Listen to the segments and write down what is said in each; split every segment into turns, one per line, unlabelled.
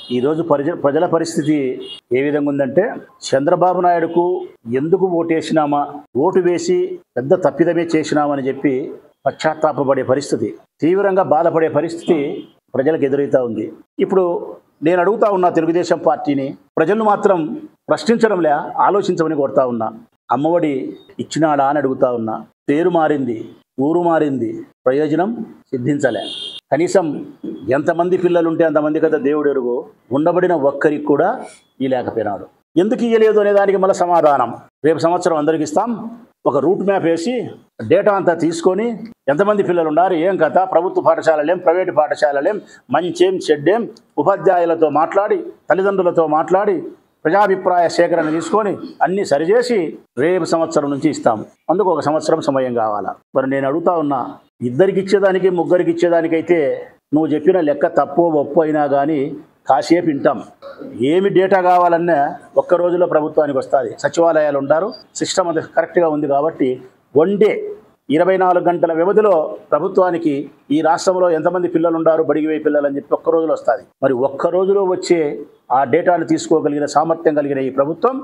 ఈరోజు ప్రజల పరిస్థితి ఏ విధంగా ఉందంటే, చంద్రబాబు నాయుడుకు ఎందుకు ఓటేసినామా, ఓటు వేసి పెద్ద తప్పిదమే చేసినామని చెప్పి పశ్చాత్తాపపడే పరిస్థితి, తీవ్రంగా బాధపడే పరిస్థితి ప్రజలకు ఎదురవుతా ఉంది. ఇప్పుడు నేను అడుగుతా ఉన్నా తెలుగుదేశం పార్టీని, ప్రజలను మాత్రం ప్రశ్నించడంలే, ఆలోచించమని కోరుతా ఉన్నా. అమ్మఒడి ఇచ్చినాడా అని అడుగుతా ఉన్నా. పేరు మారింది, ఊరు మారింది, ప్రయోజనం సిద్ధించలే. కనీసం ఎంతమంది పిల్లలు ఉంటే అంతమంది కదా దేవుడు ఎరుగు, ఉండబడిన ఒక్కరికి కూడా ఇవ్వలేకపోయినాడు. ఎందుకు ఇవ్వలేదు అనే దానికి మళ్ళీ సమాధానం రేపు సంవత్సరం అందరికి ఇస్తాం, ఒక రూట్ మ్యాప్ వేసి డేటా అంతా తీసుకొని ఎంతమంది పిల్లలు ఉన్నారు, ఏం కథ, ప్రభుత్వ పాఠశాలలేం, ప్రైవేటు పాఠశాలలేం, మంచేం చెడ్డేం, ఉపాధ్యాయులతో మాట్లాడి, తల్లిదండ్రులతో మాట్లాడి, ప్రజాభిప్రాయ సేకరణ తీసుకొని అన్నీ సరిచేసి రేపు సంవత్సరం నుంచి ఇస్తాం. అందుకు ఒక సంవత్సరం సమయం కావాలా. మరి నేను అడుగుతా ఉన్నా, ఇద్దరికి ఇచ్చేదానికి ముగ్గురికి ఇచ్చేదానికైతే నువ్వు చెప్పిన లెక్క తప్పు ఒప్పు అయినా కానీ కాసేపు వింటాం. ఏమి డేటా కావాలన్నా ఒక్క రోజులో ప్రభుత్వానికి వస్తుంది. సచివాలయాలు ఉంటారు, సిస్టమ్ అది కరెక్ట్గా ఉంది కాబట్టి వన్ డే 24 గంటల వ్యవధిలో ప్రభుత్వానికి ఈ రాష్ట్రంలో ఎంతమంది పిల్లలు ఉన్నారు, బడిగివే పిల్లలు అని చెప్పి ఒక్క రోజులో వస్తుంది. మరి ఒక్క రోజులో వచ్చే ఆ డేటాను తీసుకోగలిగిన సామర్థ్యం కలిగిన ఈ ప్రభుత్వం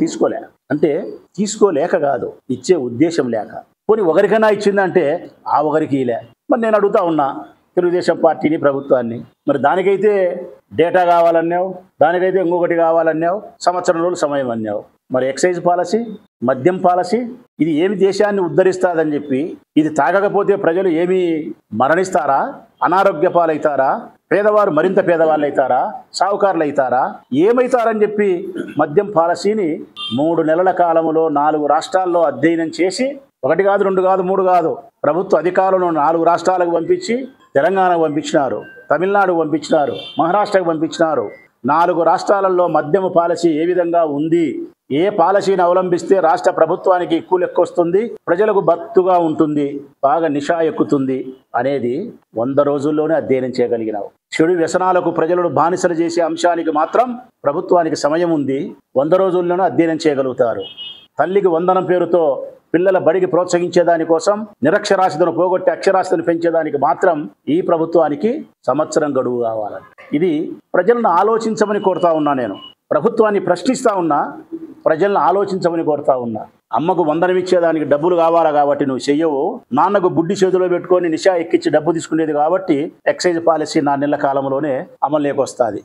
తీసుకోలేక కాదు, ఇచ్చే ఉద్దేశం లేక. పోనీ ఒకరికైనా ఇచ్చిందంటే ఆ ఒకరికి ఇలే. మరి నేను అడుగుతా ఉన్నా తెలుగుదేశం పార్టీని, ప్రభుత్వాన్ని, మరి దానికైతే డేటా కావాలన్నావు, దానికైతే ఇంకొకటి కావాలన్నావు, సంవత్సరం రోజులు సమయం అన్నావు. మరి ఎక్సైజ్ పాలసీ, మద్యం పాలసీ, ఇది ఏమి దేశాన్ని ఉద్ధరిస్తాదని చెప్పి, ఇది తాగకపోతే ప్రజలు ఏమి మరణిస్తారా, అనారోగ్య పాలవుతారా, పేదవారు మరింత పేదవాళ్ళు అవుతారా, సావుకారులు అవుతారా, ఏమవుతారని చెప్పి మద్యం పాలసీని 3 నెలల కాలంలో 4 రాష్ట్రాల్లో అధ్యయనం చేసి, 1 కాదు 2 కాదు 3 కాదు, ప్రభుత్వ అధికారులను 4 రాష్ట్రాలకు పంపించి, తెలంగాణకు పంపించినారు, తమిళనాడుకు పంపించినారు, మహారాష్ట్రకు పంపించినారు. 4 రాష్ట్రాలలో మద్యం పాలసీ ఏ విధంగా ఉంది, ఏ పాలసీని అవలంబిస్తే రాష్ట్ర ప్రభుత్వానికి ఎక్కువ లెక్క వస్తుంది, ప్రజలకు బతుగా ఉంటుంది, బాగా నిషా ఎక్కుతుంది అనేది 100 రోజుల్లోనే అధ్యయనం చేయగలిగినావు. చెడు వ్యసనాలకు ప్రజలను బానిసలు చేసే అంశానికి మాత్రం ప్రభుత్వానికి సమయం ఉంది, 100 రోజుల్లోనే అధ్యయనం చేయగలుగుతారు. తల్లికి వందనం పేరుతో పిల్లల బడికి ప్రోత్సహించేదానికోసం నిరక్షరాస్యతను పోగొట్టి అక్షరాస్యతను పెంచేదానికి మాత్రం ఈ ప్రభుత్వానికి సంవత్సరం గడువు కావాలని. ఇది ప్రజలను ఆలోచించమని కోరుతా ఉన్నా. నేను ప్రభుత్వాన్ని ప్రశ్నిస్తా ఉన్నా, ప్రజలను ఆలోచించమని కోరుతా ఉన్నా. అమ్మకు వందనం ఇచ్చేదానికి డబ్బులు కావాలా కాబట్టి నువ్వు చెయ్యవు, నాన్నకు బుడ్డి చేతిలో పెట్టుకొని నిషా ఎక్కించి డబ్బు తీసుకునేది కాబట్టి ఎక్సైజ్ పాలసీ 4 నెలల కాలంలోనే అమలులోకి వస్తుంది.